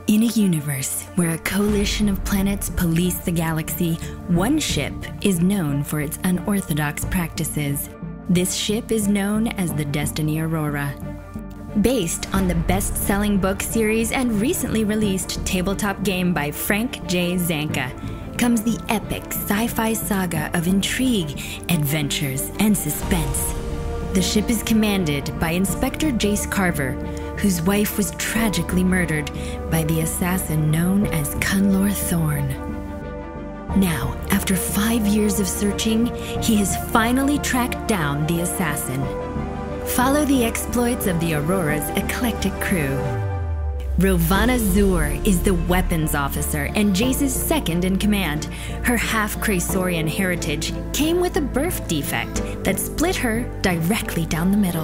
In a universe where a coalition of planets police the galaxy, one ship is known for its unorthodox practices. This ship is known as the Destiny Aurora. Based on the best-selling book series and recently released tabletop game by Frank J. Zanka, comes the epic sci-fi saga of intrigue, adventures, and suspense. The ship is commanded by Inspector Jace Carver, whose wife was tragically murdered by the assassin known as Cunlor Thorn. Now, after 5 years of searching, he has finally tracked down the assassin. Follow the exploits of the Aurora's eclectic crew. Rovana Zur is the weapons officer and Jace's second in command. Her half-Craysorian heritage came with a birth defect that split her directly down the middle.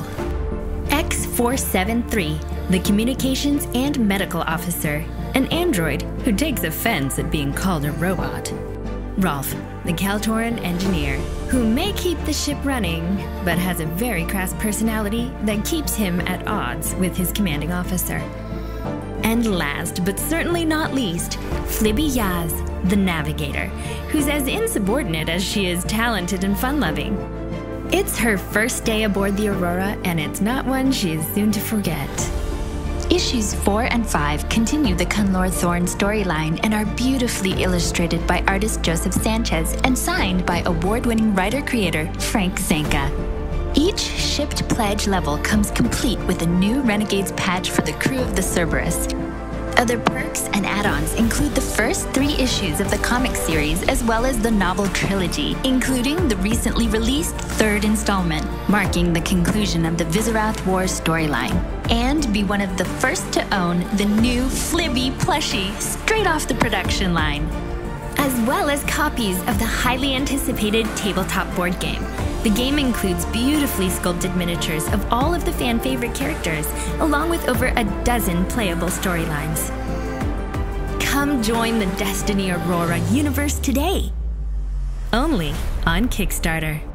X-473, the communications and medical officer, an android who takes offense at being called a robot. Rolf, the Kaltoran engineer, who may keep the ship running, but has a very crass personality that keeps him at odds with his commanding officer. And last, but certainly not least, Flibby Yaz, the navigator, who's as insubordinate as she is talented and fun-loving. It's her first day aboard the Aurora, and it's not one she is soon to forget. Issues 4 and 5 continue the Cunlor Thorn storyline and are beautifully illustrated by artist Joseph Sanchez and signed by award-winning writer-creator Frank Zanka. Each shipped pledge level comes complete with a new Renegades patch for the crew of the Cerberus. Other perks and add-ons include the first 3 issues of the comic series as well as the novel trilogy, including the recently released 3rd installment, marking the conclusion of the Vizirath War storyline. And be one of the first to own the new Flibby plushie straight off the production line, as well as copies of the highly anticipated tabletop board game. The game includes beautifully sculpted miniatures of all of the fan-favorite characters, along with over a dozen playable storylines. Come join the Destiny Aurora universe today, only on Kickstarter.